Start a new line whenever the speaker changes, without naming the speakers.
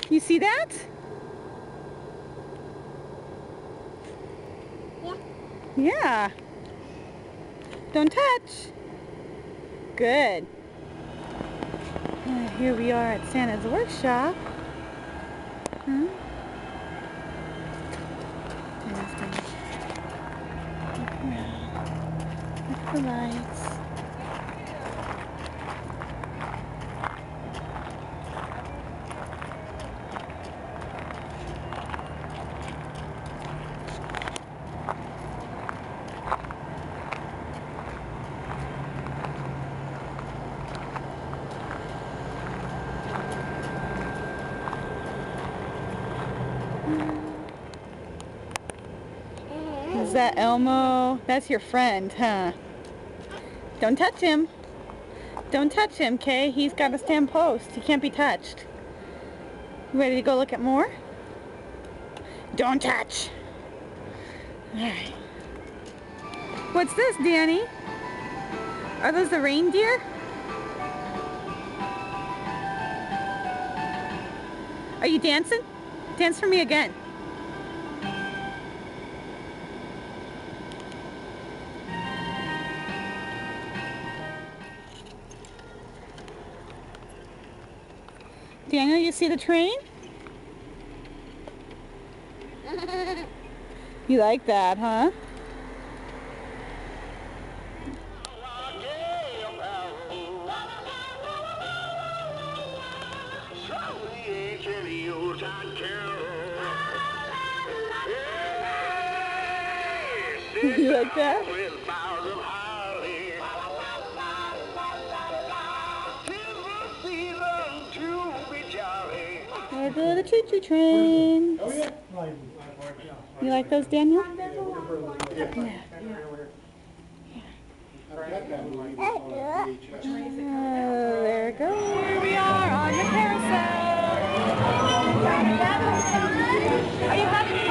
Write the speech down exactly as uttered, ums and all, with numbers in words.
You see that?
Yeah.
Yeah. Don't touch. Good. Uh, here we are at Santa's workshop. Hmm? There's the, look around. Look at the lights. Is that Elmo? That's your friend, huh? Don't touch him. Don't touch him, Kay. He's got to stand post. He can't be touched. You ready to go look at more? Don't touch. Alright. What's this, Danny? Are those the reindeer? Are you dancing? Dance for me again. Daniel, you see the train? You like that, huh? You like that? There go the choo-choo trains.
Oh yeah.
You like those, Daniel?
Yeah.
Yeah. Uh, there it goes. Here we are on the carousel. Are you happy?